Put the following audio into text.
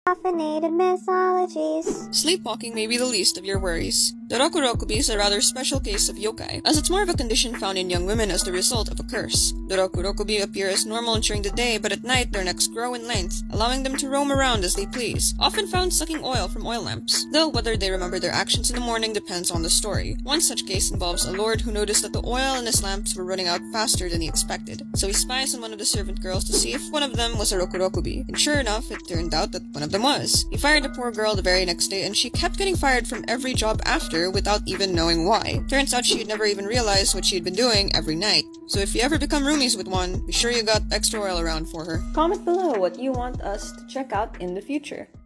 Koffeinated mythologies. Sleepwalking may be the least of your worries. The Rokurokubi is a rather special case of yokai, as it's more of a condition found in young women as the result of a curse. The Rokurokubi appear as normal during the day, but at night their necks grow in length, allowing them to roam around as they please, often found sucking oil from oil lamps. Though whether they remember their actions in the morning depends on the story. One such case involves a lord who noticed that the oil in his lamps were running out faster than he expected, so he spies on one of the servant girls to see if one of them was a Rokurokubi, and sure enough, it turned out that one of them was. He fired the poor girl the very next day, and she kept getting fired from every job after without even knowing why. Turns out she had never even realized what she had been doing every night. So if you ever become roomies with one, be sure you got extra oil around for her. Comment below what you want us to check out in the future.